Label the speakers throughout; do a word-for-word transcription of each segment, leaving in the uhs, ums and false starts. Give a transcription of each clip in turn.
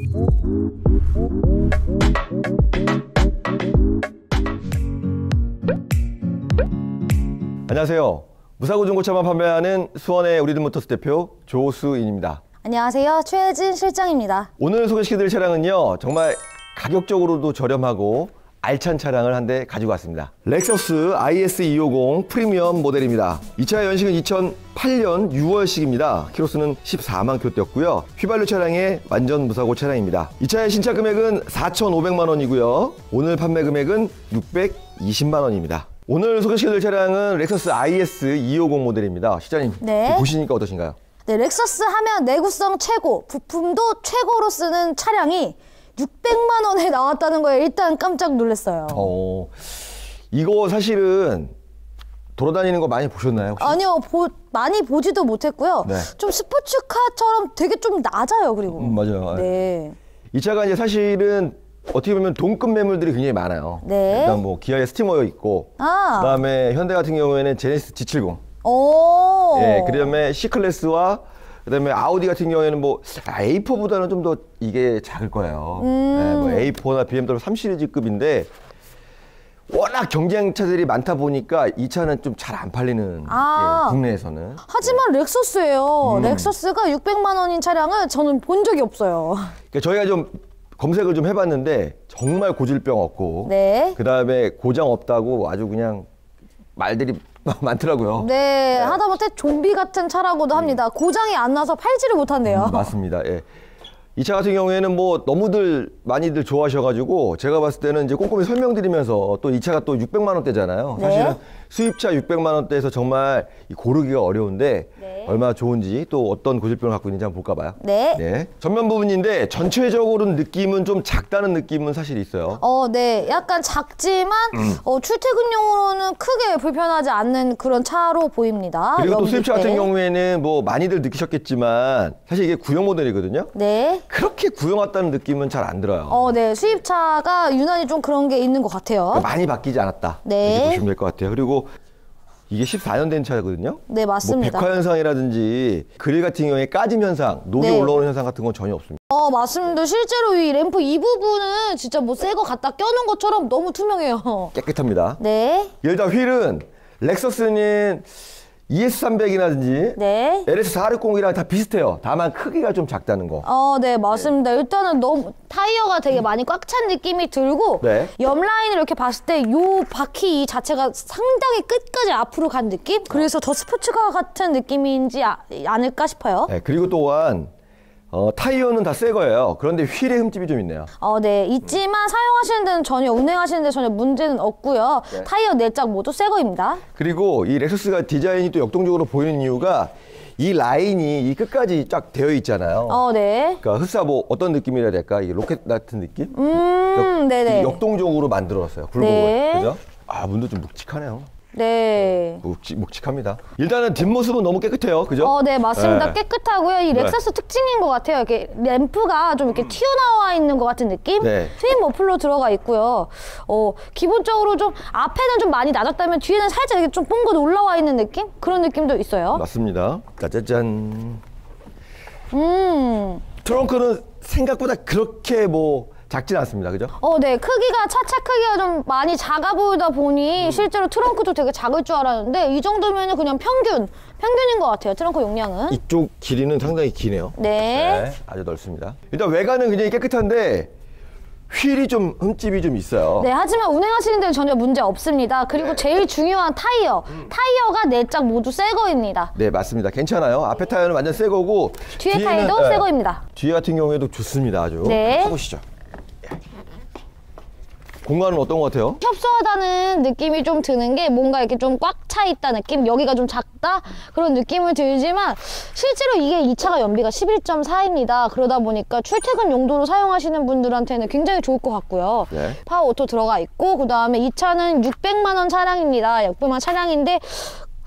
Speaker 1: 안녕하세요. 무사고 중고차만 판매하는 수원의 우리들모터스 대표 조수인입니다.
Speaker 2: 안녕하세요. 최혜진 실장입니다.
Speaker 1: 오늘 소개시켜드릴 차량은요, 정말 가격적으로도 저렴하고 알찬 차량을 한 대 가지고 왔습니다. 렉서스 아이에스 이백오십 프리미엄 모델입니다. 이 차의 연식은 이천팔 년 유월식입니다. 키로수는 십사만 킬로대였고요. 휘발유 차량의 완전 무사고 차량입니다. 이 차의 신차 금액은 사천오백만 원이고요. 오늘 판매 금액은 육백이십만 원입니다. 오늘 소개시켜드릴 차량은 렉서스 아이에스 이백오십 모델입니다. 시장님,
Speaker 2: 네.
Speaker 1: 보시니까 어떠신가요?
Speaker 2: 네, 렉서스 하면 내구성 최고, 부품도 최고로 쓰는 차량이 육백만 원에 나왔다는 거에 일단 깜짝 놀랐어요.
Speaker 1: 어, 이거 사실은 돌아다니는 거 많이 보셨나요? 혹시?
Speaker 2: 아니요, 보, 많이 보지도 못했고요.
Speaker 1: 네.
Speaker 2: 좀 스포츠카처럼 되게 좀 낮아요, 그리고.
Speaker 1: 음, 맞아요.
Speaker 2: 네.
Speaker 1: 이 차가 이제 사실은 어떻게 보면 동급 매물들이 굉장히 많아요.
Speaker 2: 네.
Speaker 1: 일단 뭐 기아의 스티머에 있고,
Speaker 2: 아.
Speaker 1: 그다음에 현대 같은 경우에는 제네시스 지 칠십.
Speaker 2: 오.
Speaker 1: 예, 그다음에 C클래스와 그다음에 아우디 같은 경우에는 뭐 에이 포보다는 좀 더 이게 작을 거예요.
Speaker 2: 음.
Speaker 1: 예, 뭐 에이 포나 비엠더블유 삼 시리즈급인데 워낙 경쟁차들이 많다 보니까 이 차는 좀 잘 안 팔리는
Speaker 2: 아.
Speaker 1: 예, 국내에서는.
Speaker 2: 하지만 렉서스예요.
Speaker 1: 음.
Speaker 2: 렉서스가 육백만 원인 차량을 저는 본 적이 없어요.
Speaker 1: 그러니까 저희가 좀 검색을 좀 해봤는데 정말 고질병 없고,
Speaker 2: 네.
Speaker 1: 그 다음에 고장 없다고 아주 그냥 말들이 많더라고요.
Speaker 2: 네, 하다못해 좀비 같은 차라고도 합니다. 고장이 안 나서 팔지를 못한대요.
Speaker 1: 음, 맞습니다. 예. 이 차 같은 경우에는 뭐 너무들 많이들 좋아하셔가지고 제가 봤을 때는 이제 꼼꼼히 설명드리면서 또 이 차가 또 육백만 원대잖아요.
Speaker 2: 네.
Speaker 1: 사실은 수입차 육백만 원대에서 정말 고르기가 어려운데
Speaker 2: 네.
Speaker 1: 얼마나 좋은지 또 어떤 고질병을 갖고 있는지 한번 볼까 봐요.
Speaker 2: 네.
Speaker 1: 네. 전면 부분인데 전체적으로는 느낌은 좀 작다는 느낌은 사실 있어요.
Speaker 2: 어, 네. 약간 작지만
Speaker 1: 음.
Speaker 2: 어, 출퇴근용으로는 크게 불편하지 않는 그런 차로 보입니다.
Speaker 1: 그리고 또
Speaker 2: 넘길
Speaker 1: 수입차
Speaker 2: 때.
Speaker 1: 같은 경우에는 뭐 많이들 느끼셨겠지만 사실 이게 구형 모델이거든요.
Speaker 2: 네.
Speaker 1: 그렇게 구형 왔다는 느낌은 잘 안 들어요.
Speaker 2: 어, 네. 수입차가 유난히 좀 그런 게 있는 것 같아요.
Speaker 1: 많이 바뀌지 않았다.
Speaker 2: 네.
Speaker 1: 이렇게 보시면 될 것 같아요. 그리고 이게 십사 년 된 차거든요.
Speaker 2: 네, 맞습니다.
Speaker 1: 뭐 백화 현상이라든지 그릴 같은 경우에 까짐 현상, 녹이
Speaker 2: 네.
Speaker 1: 올라오는 현상 같은 건 전혀 없습니다.
Speaker 2: 어, 맞습니다. 실제로 이 램프 이 부분은 진짜 뭐 새 거 갖다 껴놓은 것처럼 너무 투명해요.
Speaker 1: 깨끗합니다.
Speaker 2: 네.
Speaker 1: 일단 휠은 렉서스는 이에스 삼백이라든지
Speaker 2: 네.
Speaker 1: 엘에스 사백육십이랑 다 비슷해요. 다만 크기가 좀 작다는 거.
Speaker 2: 어, 네, 맞습니다. 일단은 너무 타이어가 되게 많이 꽉 찬 느낌이 들고
Speaker 1: 네.
Speaker 2: 옆 라인을 이렇게 봤을 때 요 바퀴 자체가 상당히 끝까지 앞으로 간 느낌? 그래서 더 스포츠카 같은 느낌인지 아, 않을까 싶어요.
Speaker 1: 네, 그리고 또한 어, 타이어는 다 새 거예요. 그런데 휠에 흠집이 좀 있네요.
Speaker 2: 어, 네. 있지만 사용하시는 데는 전혀, 운행하시는 데 전혀 문제는 없고요.
Speaker 1: 네.
Speaker 2: 타이어 네 짝 모두 새 거입니다.
Speaker 1: 그리고 이 렉서스가 디자인이 또 역동적으로 보이는 이유가 이 라인이 이 끝까지 쫙 되어 있잖아요.
Speaker 2: 어, 네.
Speaker 1: 그러니까 흡사 뭐 어떤 느낌이라 해야 될까? 이게 로켓 같은 느낌?
Speaker 2: 음, 네네.
Speaker 1: 역동적으로 만들었어요. 굴곡을.
Speaker 2: 네.
Speaker 1: 그죠? 아, 문도 좀 묵직하네요.
Speaker 2: 네.
Speaker 1: 묵직, 묵직합니다. 일단은 뒷모습은 너무 깨끗해요. 그죠?
Speaker 2: 어, 네, 맞습니다.
Speaker 1: 네.
Speaker 2: 깨끗하고요. 이 렉서스
Speaker 1: 네.
Speaker 2: 특징인 것 같아요. 이렇게 램프가 좀 이렇게 튀어나와 있는 것 같은 느낌?
Speaker 1: 네.
Speaker 2: 트윈 머플러 들어가 있고요. 어, 기본적으로 좀 앞에는 좀 많이 낮았다면 뒤에는 살짝 이렇게 좀 뽕긋 올라와 있는 느낌? 그런 느낌도 있어요.
Speaker 1: 맞습니다. 짜자잔.
Speaker 2: 음.
Speaker 1: 트렁크는 생각보다 그렇게 뭐 작진 않습니다. 그죠?
Speaker 2: 어, 네. 크기가, 차체 크기가 좀 많이 작아 보이다 보니
Speaker 1: 음.
Speaker 2: 실제로 트렁크도 되게 작을 줄 알았는데 이 정도면 그냥 평균, 평균인 것 같아요. 트렁크 용량은.
Speaker 1: 이쪽 길이는 상당히 기네요.
Speaker 2: 네.
Speaker 1: 아주 넓습니다. 일단 외관은 굉장히 깨끗한데 휠이 좀 흠집이 좀 있어요.
Speaker 2: 네, 하지만 운행하시는 데는 전혀 문제 없습니다. 그리고
Speaker 1: 네.
Speaker 2: 제일 중요한 타이어.
Speaker 1: 음.
Speaker 2: 타이어가 네 짝 모두 새 거입니다.
Speaker 1: 네, 맞습니다. 괜찮아요. 앞에 타이어는 완전 새 거고
Speaker 2: 뒤에
Speaker 1: 뒤에는,
Speaker 2: 타이어도
Speaker 1: 네,
Speaker 2: 새 거입니다.
Speaker 1: 뒤에 같은 경우에도 좋습니다. 아주.
Speaker 2: 네.
Speaker 1: 타보시죠. 공간은 어떤 것 같아요?
Speaker 2: 협소하다는 느낌이 좀 드는 게 뭔가 이렇게 좀 꽉 차 있다 느낌? 여기가 좀 작다? 그런 느낌을 들지만 실제로 이게 이 차가 연비가 십일 점 사입니다. 그러다 보니까 출퇴근 용도로 사용하시는 분들한테는 굉장히 좋을 것 같고요.
Speaker 1: 네.
Speaker 2: 파워 오토 들어가 있고 그 다음에 이 차는 육백만 원 차량입니다. 육백만 원 차량인데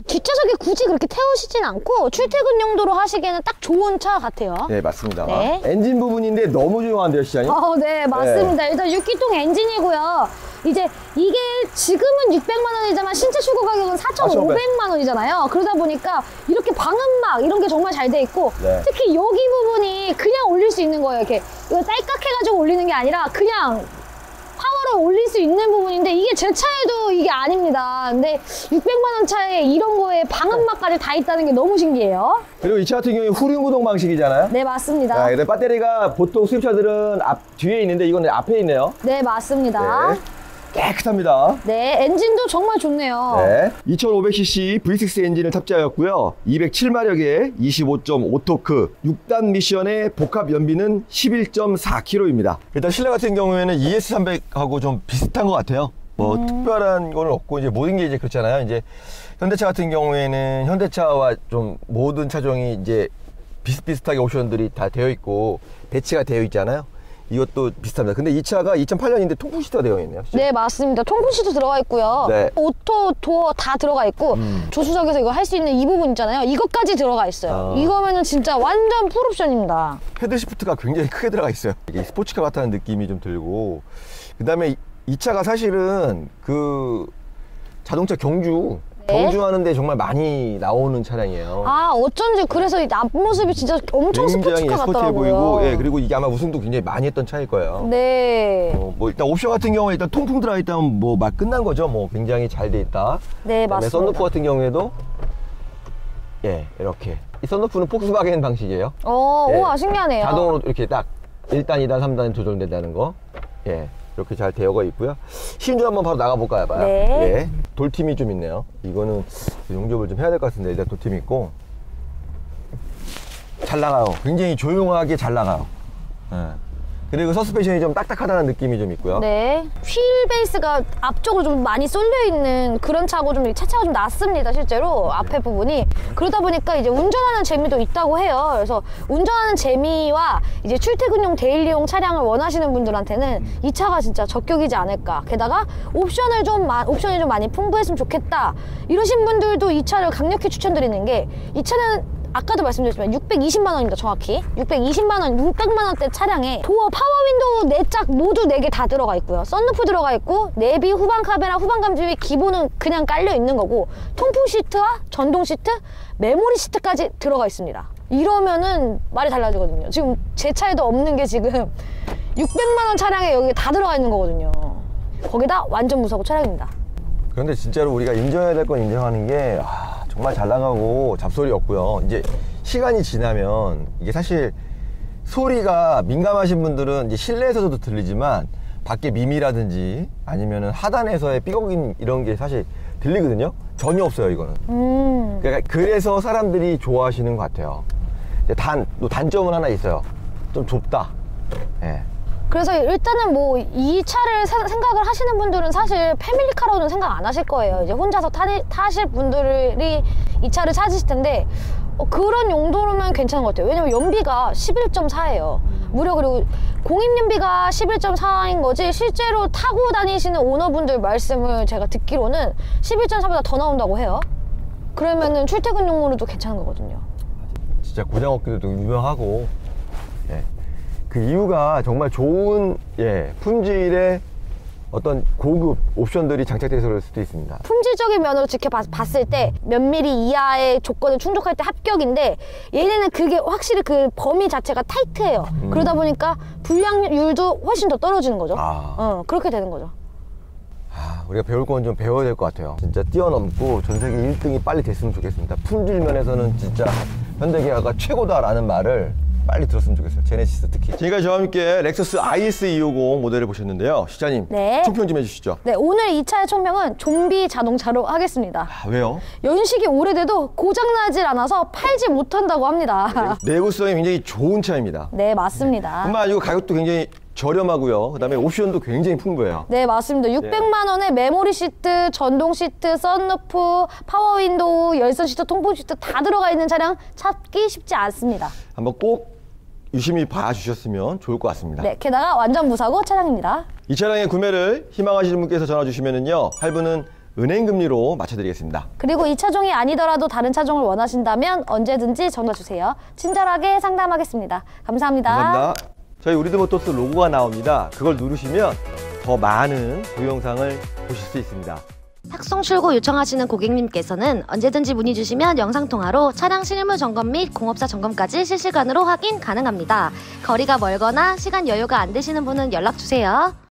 Speaker 2: 뒷좌석에 굳이 그렇게 태우시진 않고 출퇴근 용도로 하시기에는 딱 좋은 차 같아요.
Speaker 1: 네, 맞습니다.
Speaker 2: 네.
Speaker 1: 엔진 부분인데 너무 조용한데요, 시장님?
Speaker 2: 어, 네, 맞습니다. 일단 육 기통 엔진이고요. 이제 이게 지금은 육백만 원이지만 신체 출고 가격은 사천오백만 원이잖아요. 그러다 보니까 이렇게 방음막 이런 게 정말 잘 돼 있고
Speaker 1: 네.
Speaker 2: 특히 여기 부분이 그냥 올릴 수 있는 거예요. 이렇게 이거 딸깍 해가지고 올리는 게 아니라 그냥 파워를 올릴 수 있는 부분인데 이게 제 차에도 이게 아닙니다. 근데 육백만 원 차에 이런 거에 방음막까지 다 있다는 게 너무 신기해요.
Speaker 1: 그리고 이 차 같은 경우에 후륜구동 방식이잖아요.
Speaker 2: 네, 맞습니다.
Speaker 1: 자, 근데 배터리가 보통 수입차들은 앞 뒤에 있는데 이건 앞에 있네요.
Speaker 2: 네, 맞습니다.
Speaker 1: 네. 깨끗합니다.
Speaker 2: 네, 엔진도 정말 좋네요.
Speaker 1: 네. 이천오백 씨씨 브이 식스 엔진을 탑재하였고요. 이백칠 마력에 이십오 점 오 토크, 육 단 미션의 복합 연비는 십일 점 사 킬로미터입니다. 일단 실내 같은 경우에는 이에스 삼백하고 좀 비슷한 것 같아요. 뭐
Speaker 2: 음.
Speaker 1: 특별한 건 없고 이제 모든 게 이제 그렇잖아요. 이제 현대차 같은 경우에는 현대차와 좀 모든 차종이 이제 비슷비슷하게 옵션들이 다 되어 있고 배치가 되어 있잖아요. 이것도 비슷합니다. 근데 이 차가 이천팔 년인데 통풍 시트가 되어 있네요. 진짜.
Speaker 2: 네, 맞습니다. 통풍시트 들어가 있고요.
Speaker 1: 네.
Speaker 2: 오토 도어 다 들어가 있고
Speaker 1: 음.
Speaker 2: 조수석에서 이거 할 수 있는 이 부분 있잖아요. 이것까지 들어가 있어요.
Speaker 1: 아.
Speaker 2: 이거면은 진짜 완전 풀옵션입니다.
Speaker 1: 헤드 시프트가 굉장히 크게 들어가 있어요. 이게 스포츠카 같다는 느낌이 좀 들고, 그 다음에 이, 이 차가 사실은 그 자동차 경주
Speaker 2: 네.
Speaker 1: 경주하는데 정말 많이 나오는 차량이에요.
Speaker 2: 아, 어쩐지 그래서 이 앞모습이 진짜 엄청
Speaker 1: 굉장히
Speaker 2: 스포츠카
Speaker 1: 스포티해
Speaker 2: 같더라고요.
Speaker 1: 보이고, 예, 그리고 이게 아마 우승도 굉장히 많이 했던 차일 거예요.
Speaker 2: 네.
Speaker 1: 어, 뭐 일단 옵션 같은 경우에 일단 통풍 들어가 있다면 뭐 막 끝난 거죠. 뭐 굉장히 잘 돼 있다.
Speaker 2: 네,
Speaker 1: 그다음에
Speaker 2: 맞습니다.
Speaker 1: 썬루프 같은 경우에도 예, 이렇게 이 썬루프는 폭스바겐 방식이에요.
Speaker 2: 어,
Speaker 1: 예.
Speaker 2: 우와, 신기하네요.
Speaker 1: 자동으로 이렇게 딱 일 단, 이 단, 삼 단 조절된다는 거. 예. 이렇게 잘 되어 있고요. 시운전 한번 바로 나가볼까요? 봐요.
Speaker 2: 네.
Speaker 1: 예. 돌팀이 좀 있네요. 이거는 용접을 좀 해야 될 것 같은데, 일단 돌팀이 있고. 잘 나가요. 굉장히 조용하게 잘 나가요. 예. 그리고 서스펜션이 좀 딱딱하다는 느낌이 좀 있고요.
Speaker 2: 네. 휠 베이스가 앞쪽으로 좀 많이 쏠려 있는 그런 차고 좀 차차가 좀 낮습니다, 실제로. 앞에 부분이. 그러다 보니까 이제 운전하는 재미도 있다고 해요. 그래서 운전하는 재미와 이제 출퇴근용 데일리용 차량을 원하시는 분들한테는 이 차가 진짜 적격이지 않을까. 게다가 옵션을 좀 마, 옵션이 좀 많이 풍부했으면 좋겠다. 이러신 분들도 이 차를 강력히 추천드리는 게 이 차는 아까도 말씀드렸지만 육백이십만 원입니다, 정확히. 육백이십만 원, 육백만 원대 차량에 도어, 파워 윈도우 네 짝 모두 네 개 다 들어가 있고요. 썬루프 들어가 있고 내비, 후방 카메라, 후방 감지기 기본은 그냥 깔려 있는 거고 통풍 시트와 전동 시트, 메모리 시트까지 들어가 있습니다. 이러면은 말이 달라지거든요. 지금 제 차에도 없는 게 지금 육백만 원 차량에 여기 다 들어가 있는 거거든요. 거기다 완전 무사고 차량입니다.
Speaker 1: 그런데 진짜로 우리가 인정해야 될 건 인정하는 게, 아, 정말 잘 나가고 잡소리 없고요. 이제 시간이 지나면 이게 사실 소리가 민감하신 분들은 이제 실내에서도 들리지만 밖에 미미라든지 아니면은 하단에서의 삐걱인 이런 게 사실 들리거든요. 전혀 없어요, 이거는.
Speaker 2: 음.
Speaker 1: 그러니까 그래서 사람들이 좋아하시는 것 같아요. 근데 단, 또 단점은 하나 있어요. 좀 좁다. 예.
Speaker 2: 그래서 일단은 뭐 이 차를 사- 생각을 하시는 분들은 사실 패밀리카로는 생각 안 하실 거예요. 이제 혼자서 타, 타실 분들이 이 차를 찾으실 텐데 어, 그런 용도로면 괜찮은 것 같아요. 왜냐면 연비가 십일 점 사예요. 무려 그리고 공입 연비가 십일 점 사인 거지 실제로 타고 다니시는 오너분들 말씀을 제가 듣기로는 십일 점 사보다 더 나온다고 해요. 그러면은 출퇴근용으로도 괜찮은 거거든요.
Speaker 1: 진짜 고장 없기도 유명하고, 예. 그 이유가 정말 좋은, 예, 품질의 어떤 고급 옵션들이 장착되어 있을 수도 있습니다.
Speaker 2: 품질적인 면으로 지켜봤을 때 몇 미리 이하의 조건을 충족할 때 합격인데 얘네는 그게 확실히 그 범위 자체가 타이트해요.
Speaker 1: 음.
Speaker 2: 그러다 보니까 불량률도 훨씬 더 떨어지는 거죠.
Speaker 1: 아.
Speaker 2: 어, 그렇게 되는 거죠.
Speaker 1: 아, 우리가 배울 건 좀 배워야 될 것 같아요. 진짜 뛰어넘고 전 세계 일 등이 빨리 됐으면 좋겠습니다. 품질 면에서는 진짜 현대기아가 최고다라는 말을 빨리 들었으면 좋겠어요. 제네시스 특히. 지금까지 저와 함께 렉서스 아이에스 이오공 모델을 보셨는데요. 시장님,
Speaker 2: 네.
Speaker 1: 총평 좀 해주시죠.
Speaker 2: 네, 오늘 이 차의 총명은 좀비 자동차로 하겠습니다.
Speaker 1: 아, 왜요?
Speaker 2: 연식이 오래돼도 고장나질 않아서 팔지 못한다고 합니다.
Speaker 1: 내구성이 굉장히 좋은 차입니다.
Speaker 2: 네, 맞습니다.
Speaker 1: 뿐만 아니고 가격도 굉장히 저렴하고요. 그 다음에 옵션도 굉장히 풍부해요.
Speaker 2: 네, 맞습니다. 육백만 원에 메모리 시트, 전동 시트, 썬루프, 파워 윈도우, 열선 시트, 통풍 시트 다 들어가 있는 차량 찾기 쉽지 않습니다.
Speaker 1: 한번 꼭 유심히 봐주셨으면 좋을 것 같습니다.
Speaker 2: 네, 게다가 완전 무사고 차량입니다.
Speaker 1: 이 차량의 구매를 희망하시는 분께서 전화 주시면은요, 할부는 은행금리로 맞춰드리겠습니다.
Speaker 2: 그리고 이 차종이 아니더라도 다른 차종을 원하신다면 언제든지 전화 주세요. 친절하게 상담하겠습니다. 감사합니다.
Speaker 1: 감사합니다. 저희 우리드모터스 로고가 나옵니다. 그걸 누르시면 더 많은 동영상을 보실 수 있습니다.
Speaker 3: 탁송 출고 요청하시는 고객님께서는 언제든지 문의 주시면 영상통화로 차량 실무 점검 및 공업사 점검까지 실시간으로 확인 가능합니다. 거리가 멀거나 시간 여유가 안 되시는 분은 연락 주세요.